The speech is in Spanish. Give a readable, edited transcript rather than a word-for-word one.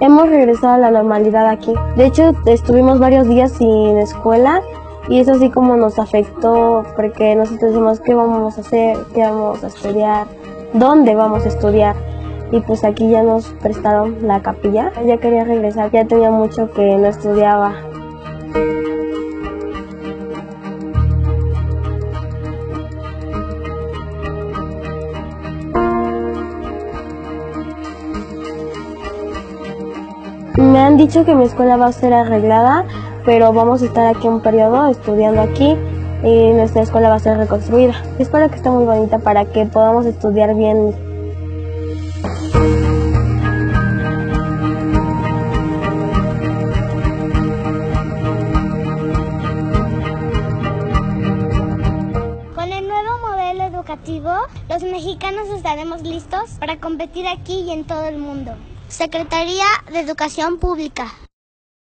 hemos regresado a la normalidad aquí. De hecho, estuvimos varios días sin escuela y eso sí como nos afectó porque nosotros decimos qué vamos a hacer, qué vamos a estudiar, dónde vamos a estudiar. Y pues aquí ya nos prestaron la capilla. Ya quería regresar, ya tenía mucho que no estudiaba. Me han dicho que mi escuela va a ser arreglada, pero vamos a estar aquí un periodo estudiando aquí y nuestra escuela va a ser reconstruida. Espero que esté muy bonita para que podamos estudiar bien. Con el nuevo modelo educativo, los mexicanos estaremos listos para competir aquí y en todo el mundo. Secretaría de Educación Pública.